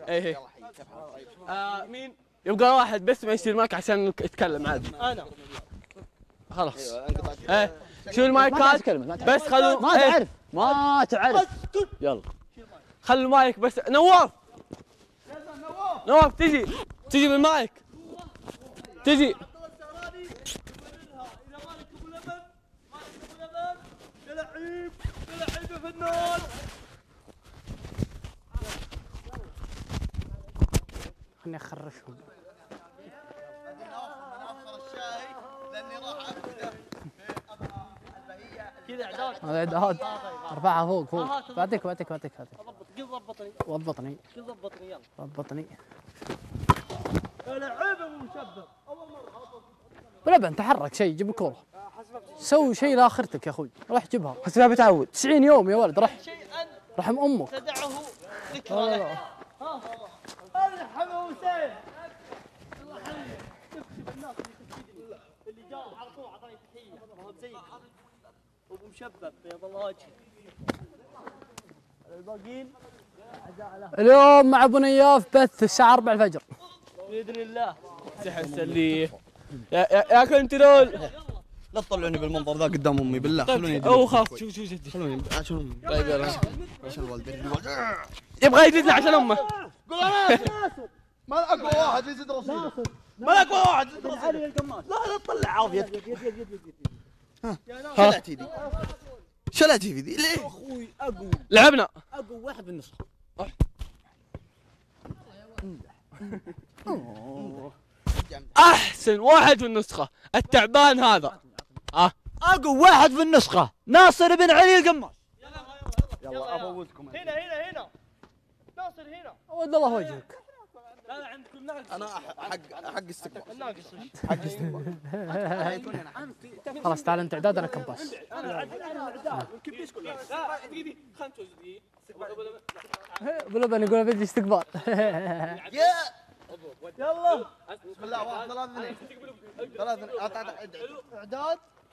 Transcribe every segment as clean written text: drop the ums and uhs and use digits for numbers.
ايه مين؟ يبقى واحد بس ما يصير معك عشان يتكلم عادي. انا خلاص. ايه شو المايكات بس خلوا ما تعرف ما تعرف. يلا خلوا المايك بس. نواف نواف تجي بالمايك تجي. خلني اخرشهم. هذا اعداد. ارفعها فوق. بعطيك. ضبطني. يلا. ضبطني. لعيب ابو مشبب اول مره. ولبن تحرك شيء جيب الكوره. سوي شيء لاخرتك يا اخوي. روح جيبها. حسبها بتعود 90 يوم يا ولد. رحم امك. تدعه ذكرى لا. له. ارحم حسين. الله يحييك. شوف الناس اللي جاء على طول اعطاني تحيه ما هو زيك. ابو مشبب بيض الله وجهه. الباقيين اليوم مع ابو نياف بث الساعه 4 الفجر باذن الله. تحس اللي يا كنترول. لا تطلعوني بالمنظر ذا قدام امي بالله. خلوني او خاف. شوف جدي. خلوني عشان طيب يلا. عشان والدي يبغى يجلسنا عشان امه. قول ناصر ما اقوى واحد في صدر رصيده. ما اقوى واحد في صدر علي القماش. لا تطلع عاف يدك. يد. شلت يدي شلت يدي ليه؟ اخوي اقوى لعبنا واحد بالنص. احسن واحد في النسخه التعبان هذا. اقوى واحد في النسخه ناصر بن علي القماش. يلا افوزكم. هنا ناصر هنا. ود الله وجهك. لا عندكم ناقص. انا حق استقبال. الناقص. حق استقبال. خلاص تعال انت اعداد انا كباس. انا اعداد والكبيس كله. لا دقيقه خلنا نسوي ابو لبن يقول بدي استقبال. يلا بسم الله 1 2 3 اعداد.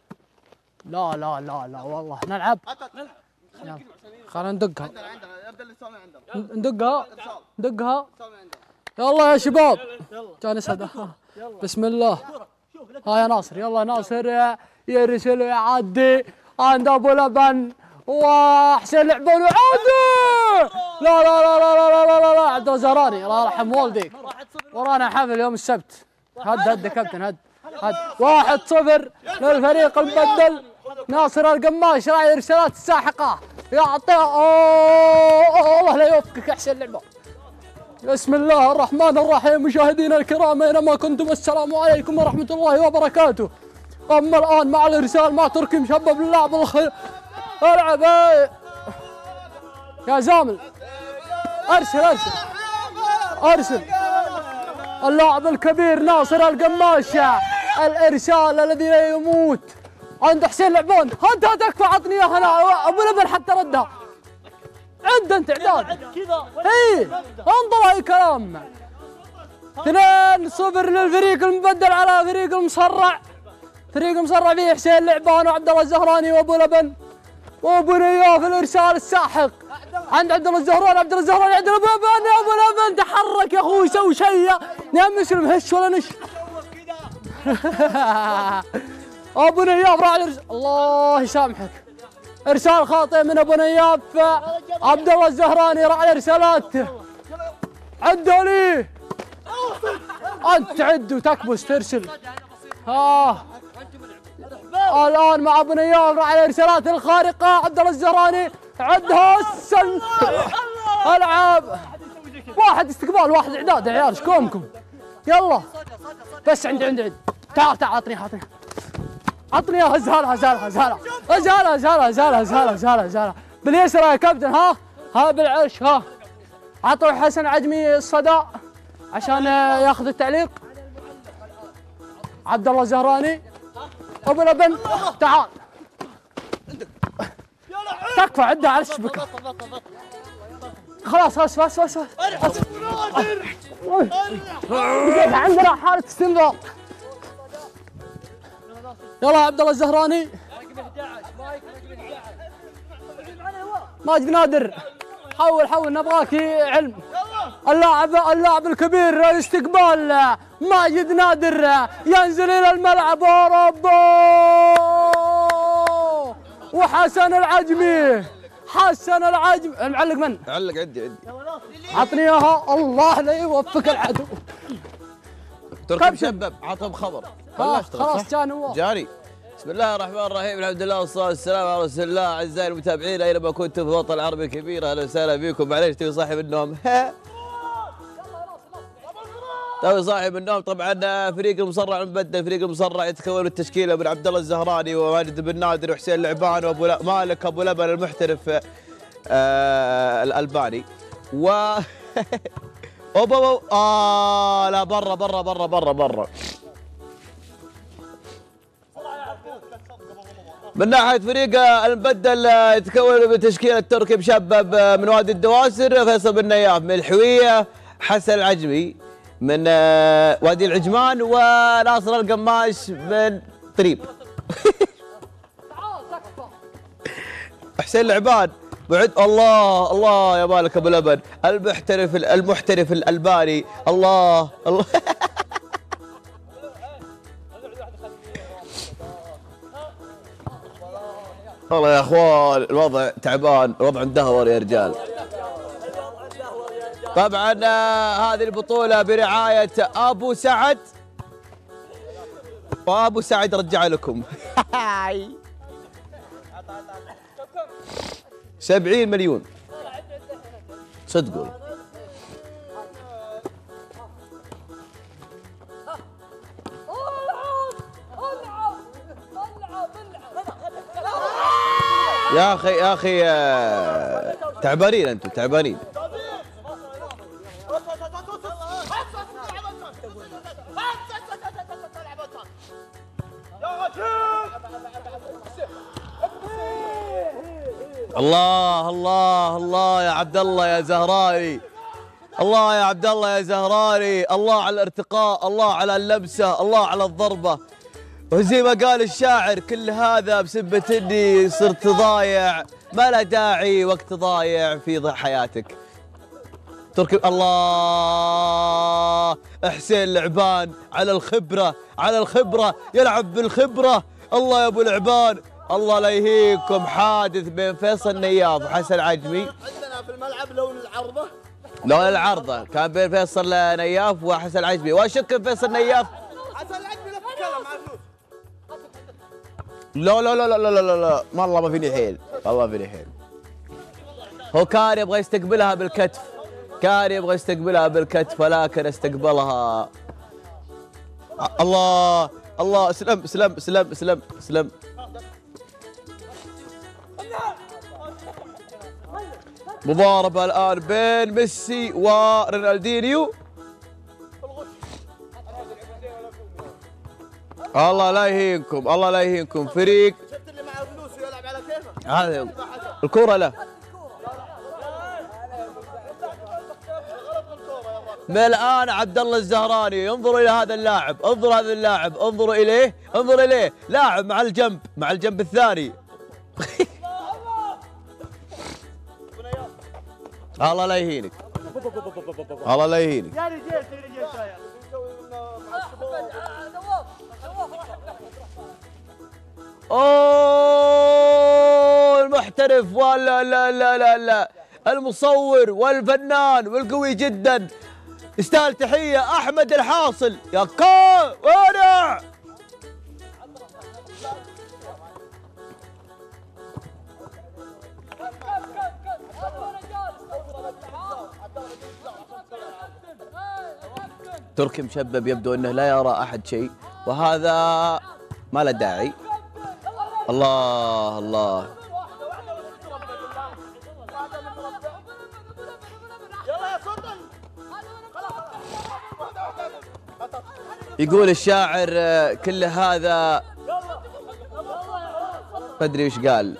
لا والله نلعب. خلينا ندقها. عندنا يبدا الاتصال عندنا. ندقها. يلا يا شباب. جاني صدى. بسم الله. ها يا ناصر. يلا ناصر يرسل ويعدي عند ابو لبن وحسين لعبون وعادي. لا عبد الزهراني الله يرحم والديك. ورانا حفل يوم السبت. هد يا كابتن هد 1-0 للفريق المبدل. ناصر القماش راعي الارسالات الساحقه يعطيها. الله لا يوفقك يا حسين لعبون. بسم الله الرحمن الرحيم. مشاهدينا الكرام اينما كنتم السلام عليكم ورحمه الله وبركاته. اما الان مع الارسال مع تركي مشبب اللاعب الخير. العب يا زامل. ارسل اللاعب الكبير ناصر القماش. الارسال الذي لا يموت عند حسين لعبون. هدها تكفى. عطني اياها انا. ابو لبن حتى ردها. عد انت اعداد كذا. اي انظر اي كلام. 2-0 للفريق المبدل على فريق المصرع. فريق المصرع فيه حسين لعبان وعبد الله الزهراني وابو لبن وابو نياف. الارسال الساحق عند عبد الله الزهراني عند ابو لبن. يا ابو لبن تحرك يا اخوي سوي شيء يا مسلم. هش ولا نش. ابو نياف راح الارسال. الله يسامحك. ارسال خاطئ من ابو نياف. عبد الله الزهراني راح الارسالات. عدوا لي. انت تعد وتكبس ترسل. الان مع ابو نياف راح الارسالات الخارقه. عبد الله الزهراني عدها. العاب واحد استقبال واحد اعداد يا عيال. ايش كومكم؟ يلا بس عند تعال عطني اياها. زهالة باليسرى يا كابتن. ها بالعش. عطوا حسن عجمي الصدى عشان ياخذ التعليق. عبد الله الزهراني ابو لبن تعال. تكفى عدها على الشبكه. خلاص بس عندنا حالة استنباط. يلا عبد الله الزهراني. ماجد نادر حول نبغاك علم. اللاعب الكبير استقبال ماجد نادر ينزل الى الملعب اوروبا وحسن العجمي المعلق من؟ معلق عندي عطني اياها الله لا يوفق العدو. تركي مشبب عطهم خبر خلاص جاني. بسم الله الرحمن الرحيم، الحمد لله والصلاه والسلام على رسول الله. اعزائي المتابعين اينما كنتم في الوطن العربي الكبير، اهلا وسهلا بكم. معليش توي صاحي من النوم توي صاحي من النوم. طبعا فريق المصرع مبدل، فريق المصرع يتكون من التشكيله من عبد الله الزهراني وماجد بن نادر وحسين لعبان وابو مالك ابو لبن المحترف الالباني و اوبا لا برا. من ناحيه فريق المبدل يتكون من تشكيله تركي مشبب من وادي الدواسر، فيصل بن نياف من الحويه، حسن العجمي من وادي العجمان، وناصر القماش من طريب. حسين لعبان بعد الله يا مالك ابو لبن المحترف الالباني الله والله يا اخوان الوضع تعبان، الوضع مدهور يا رجال. طبعا هذه البطولة برعاية ابو سعد، وابو سعد رجع لكم 70 مليون صدقوا. يا اخي تعبانين انتم تعبانين. الله يا عبد الله يا زهراني، الله يا عبد الله يا زهراني، الله على الارتقاء، الله على اللمسه، الله على الضربه. وزي ما قال الشاعر كل هذا بسبة اني صرت ضايع، ما له داعي وقت ضايع في حياتك. تركي الله حسين لعبان على الخبرة يلعب بالخبرة. الله يا ابو لعبان، الله لا يهيكم. حادث بين فيصل نياف وحسن عجمي عندنا في الملعب لون العرضة كان بين فيصل نياف وحسن عجمي، واشك فيصل نياف حسن العجمي لا تتكلم مع فلوس. لا والله ما فيني حيل، والله فيني حيل. هو كان يبغى يستقبلها بالكتف، ولكن استقبلها. الله سلم. مضاربة الآن بين ميسي ورونالدينيو. الله لا يهينكم فريق. شفت اللي معه فلوس ويلعب على كيفه؟ هذا الكرة له. من الآن عبد الله الزهراني انظروا إلى هذا اللاعب، انظروا إليه لاعب مع الجنب الثاني. الله لا يهينك. يا رجال اوه المحترف ولا لا المصور والفنان والقوي جدا، يستاهل تحية احمد الحاصل. يا ورع تركي مشبب يبدو انه لا يرى احد شيء، وهذا ما له داعي. الله يقول الشاعر كل هذا ما ادري وش قال.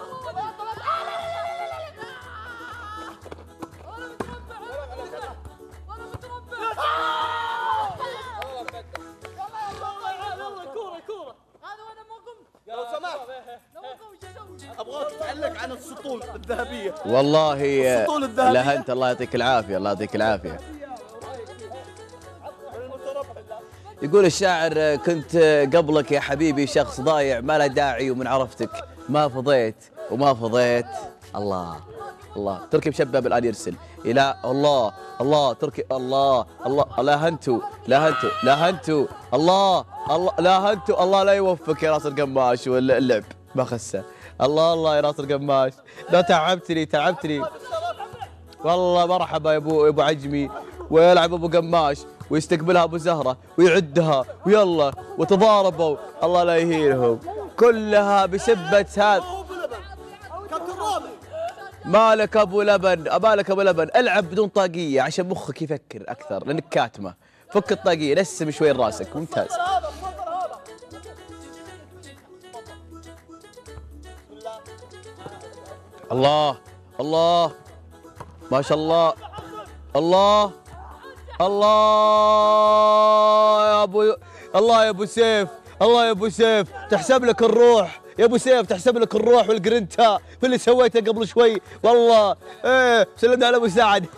ابغاك تعلق عن السطول الذهبيه. والله السطول الذهبيه لا انت الله يعطيك العافيه، يقول الشاعر كنت قبلك يا حبيبي شخص ضايع ما له داعي ومن عرفتك ما فضيت وما فضيت. الله الله تركي مشبب الان يرسل الى الله الله تركي الله الله لا هنتو لا هنتو لا هنتو الله الله لا هنتو الله لا يوفقك يا ناصر قماش واللعب ما خسه. الله الله يا ناصر قماش لا تعبتني والله. مرحبا يا ابو عجمي ويلعب ابو قماش ويستقبلها ابو زهره ويعدها ويلا وتضاربوا الله لا يهينهم كلها بسبه هذا. مالك ابو لبن العب بدون طاقيه عشان مخك يفكر اكثر لانك كاتمه. فك الطاقيه نسم شوي راسك ممتاز. الله الله ما شاء الله الله الله يا ابو الله يا ابو سيف الله يا ابو سيف تحسب لك الروح يا ابو سيف تحسب لك الروح والجرنتا في اللي سويته قبل شوي والله. ايه سلمنا على ابو سعد.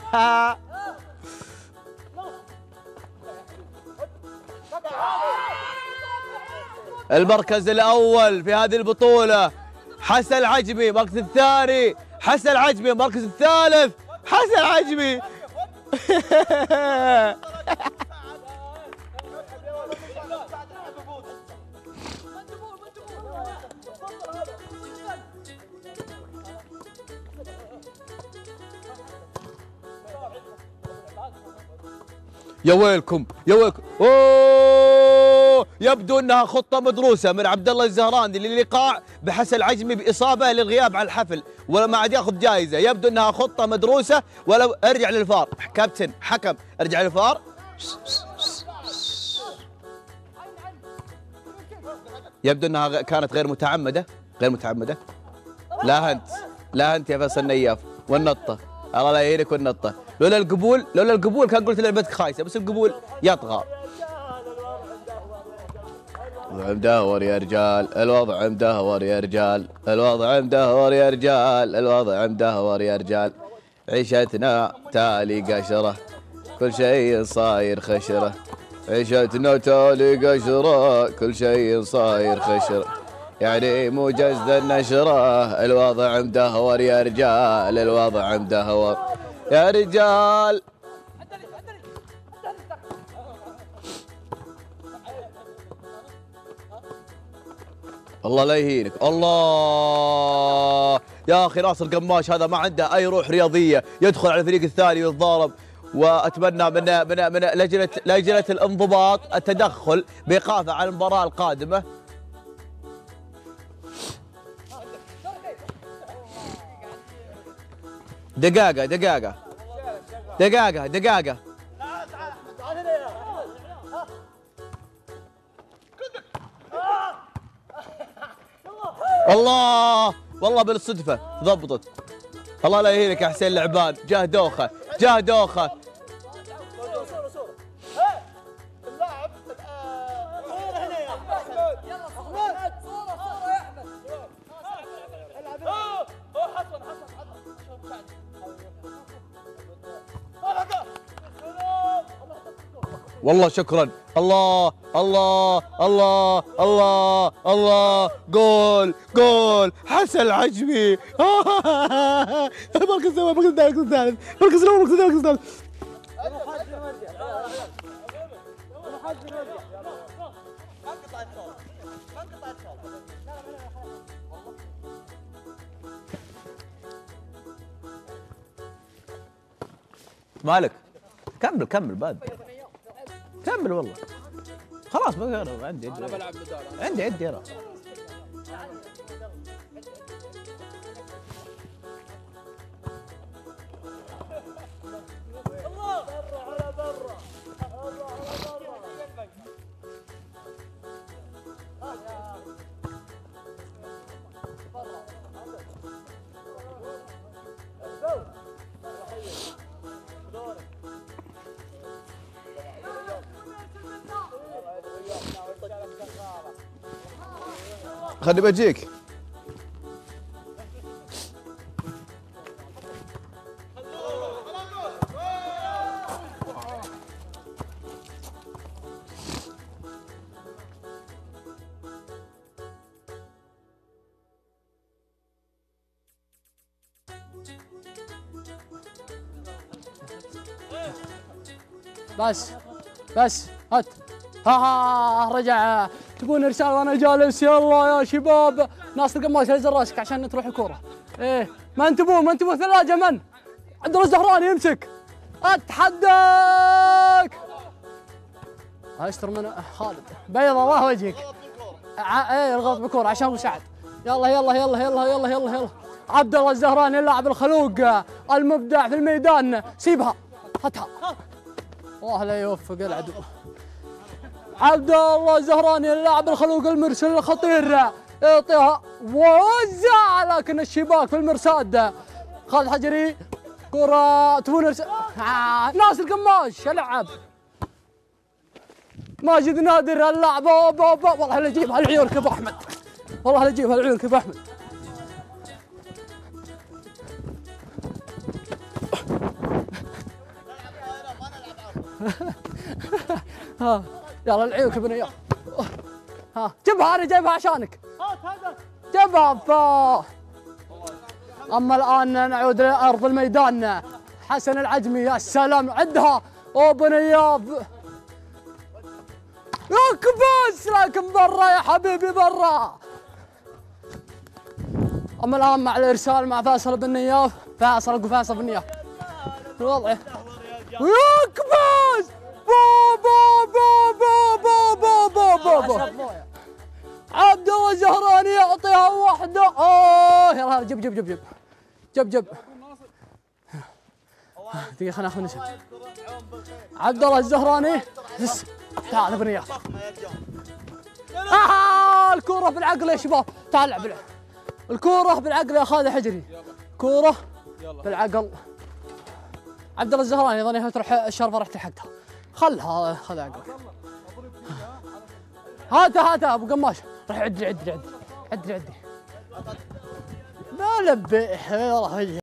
المركز الاول في هذه البطوله حسن العجمي، المركز الثاني حسن العجمي، المركز الثالث حسن العجمي. يا ويلكم اوه يبدو انها خطه مدروسه من عبد الله الزهراني للايقاع بحسن العجمي باصابه للغياب عن الحفل ولا ما عاد ياخذ جائزه. يبدو انها خطه مدروسه ولو ارجع للفار كابتن حكم ارجع للفار. يبدو انها كانت غير متعمده. لا هنت يا فيصل نياف والنطه الله لا يهينك والنطه. لولا القبول كان قلت لعبتك خايسه بس القبول يطغى. الوضع مدهور يا رجال الوضع مدهور يا رجال الوضع مدهور يا رجال الوضع مدهور يا رجال. عيشتنا تالي قشره كل شيء صاير خشره عيشتنا تالي قشره كل شيء صاير خشره يعني مو جزد النشره. الوضع مدهور يا رجال الوضع مدهور يا رجال. الله لا يهينك. الله يا اخي ناصر قماش هذا ما عنده اي روح رياضيه يدخل على الفريق الثاني ويتضارب. واتمنى من لجنه الانضباط التدخل بايقافه على المباراه القادمه. دقاقه الله والله بالصدفه ضبطت. الله لا يهينك يا حسين لعبان جاه دوخه والله شكرا. الله الله الله الله الله جول حسن العجمي. المركز الثالث مالك كمل بعد كمل والله خلاص بقى عندي انا بلعب عندي انا خلي بجيك. بس هات. ها رجع. تبون ارسال وانا جالس؟ يلا يا شباب. ناصر قماش هز راسك عشان تروح الكوره. ايه ما انتبهوا ثلاجه. من؟ عبد الله الزهراني يمسك. اتحداك. اشتر من خالد. بيض الله وجهك. ايه الغلط بالكوره عشان ابو سعد. يلا. عبد الله الزهراني اللاعب الخلوق المبدع في الميدان. سيبها. هاتها. الله لا يوفق العدو. عبد الله الزهراني اللاعب الخلوق المرسل الخطير. يعطيها ووزع لكن الشباك في المرصاد. خالد حجري. كرة تبون ناصر قماش العب. ماجد نادر اللاعب. والله لا يجيبها العيون كيف احمد. ها يلا العيون كيف يلا. ها جيبها. انا جايبها عشانك. جيبها. اما الان نعود لارض الميدان. حسن العجمي يا سلام. عدها وبنياف. يكبس لكن برا يا حبيبي برا. اما الان مع الارسال مع فيصل بن نياف. فيصل بن نياف الوضع. يكبس. عبد الله الزهراني يعطيها واحده. يلا جب. دقيقة خلينا ناخذ نسب. عبد الله الزهراني. تعال بن نياف. الكورة بالعقل يا شباب. تعال العب. الكورة بالعقل يا خالد حجري. كورة بالعقل. عبد الله الزهراني يظني تروح الشرفة راح تلحقها. خلها عقل. هاتها ابو قماش. راح عد لي. ما لبيه.